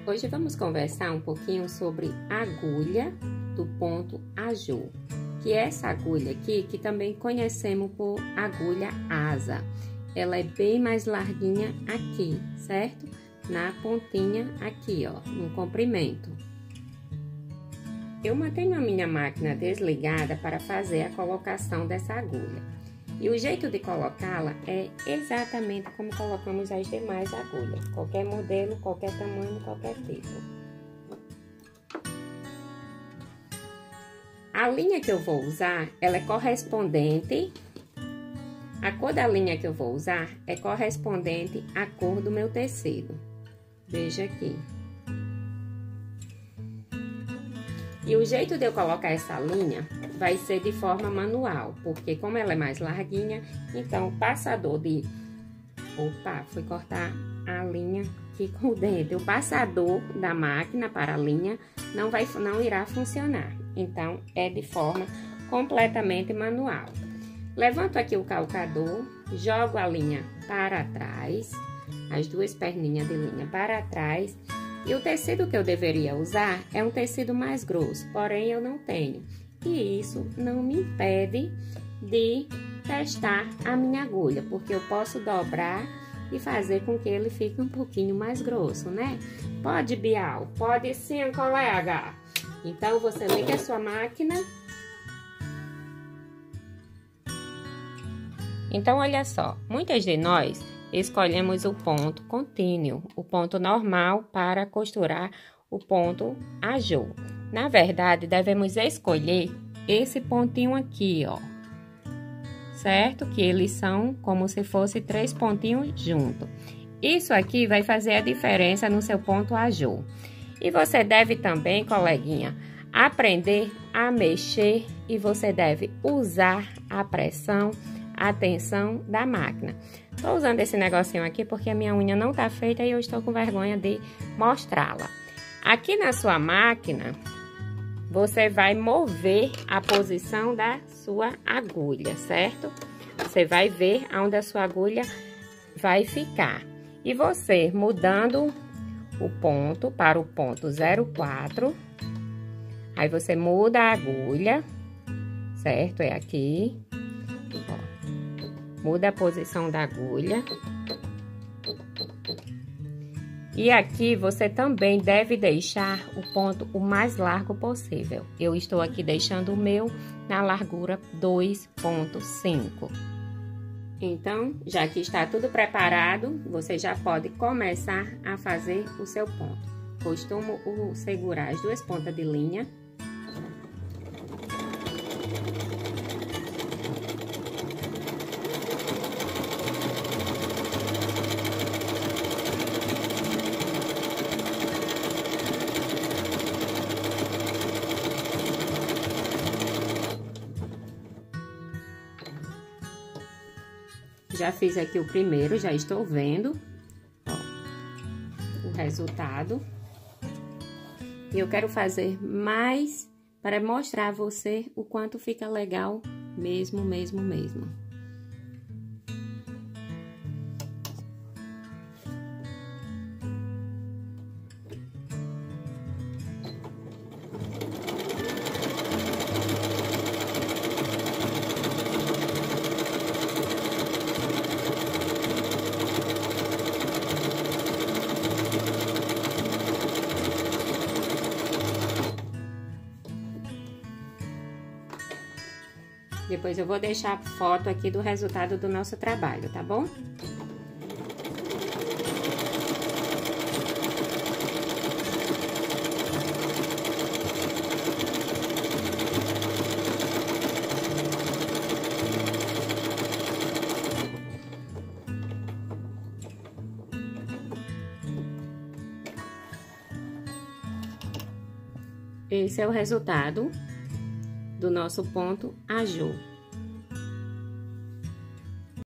Hoje vamos conversar um pouquinho sobre a agulha do ponto ajô, que é essa agulha aqui, que também conhecemos por agulha asa. Ela é bem mais larguinha aqui, certo? Na pontinha aqui, ó, no comprimento. Eu mantenho a minha máquina desligada para fazer a colocação dessa agulha. E o jeito de colocá-la é exatamente como colocamos as demais agulhas. Qualquer modelo, qualquer tamanho, qualquer tipo. A linha que eu vou usar, ela é correspondente. A cor da linha que eu vou usar é correspondente à cor do meu tecido. Veja aqui. E o jeito de eu colocar essa linha vai ser de forma manual, porque como ela é mais larguinha, então o passador de... Opa, fui cortar a linha aqui com o dente. O passador da máquina para a linha não irá funcionar. Então, é de forma completamente manual. Levanto aqui o calcador, jogo a linha para trás, as duas perninhas de linha para trás. E o tecido que eu deveria usar é um tecido mais grosso, porém eu não tenho. E isso não me impede de testar a minha agulha, porque eu posso dobrar e fazer com que ele fique um pouquinho mais grosso, né? Pode, Bial? Pode sim, colega. Então, você liga a sua máquina. Então, olha só, muitas de nós escolhemos o ponto contínuo, o ponto normal para costurar o ponto ajô. Na verdade, devemos escolher esse pontinho aqui, ó. Certo? Que eles são como se fosse 3 pontinhos juntos. Isso aqui vai fazer a diferença no seu ponto ajô. E você deve também, coleguinha, aprender a mexer e você deve usar a pressão, a tensão da máquina. Tô usando esse negocinho aqui porque a minha unha não tá feita e eu estou com vergonha de mostrá-la. Aqui na sua máquina, você vai mover a posição da sua agulha, certo? Você vai ver onde a sua agulha vai ficar. E você, mudando o ponto para o ponto 04, aí você muda a agulha, certo? É aqui. Ó. Muda a posição da agulha. E aqui você também deve deixar o ponto o mais largo possível. Eu estou aqui deixando o meu na largura 2,5. Então, já que está tudo preparado, você já pode começar a fazer o seu ponto. Costumo segurar as duas pontas de linha. Já fiz aqui o primeiro, já estou vendo, ó, o resultado. E eu quero fazer mais para mostrar a você o quanto fica legal mesmo. Depois eu vou deixar foto aqui do resultado do nosso trabalho, tá bom? Esse é o resultado do nosso ponto ajô.